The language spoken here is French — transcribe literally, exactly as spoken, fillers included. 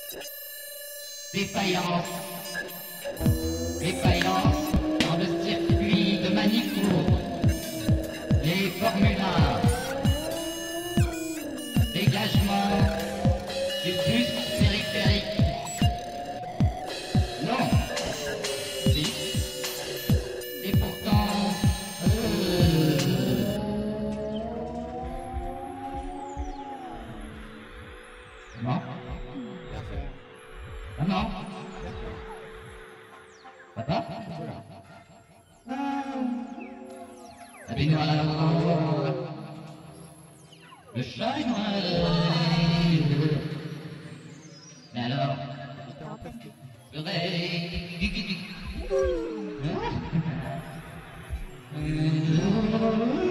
Défaillance. Défaillance dans le circuit de Manicourt. Les Formule un. Dégagement du bus périphérique. Non. Si. Et pourtant... Euh... Comment? Maman? Papa? La baignoire. Le chat est noir. Mais alors? Le ré...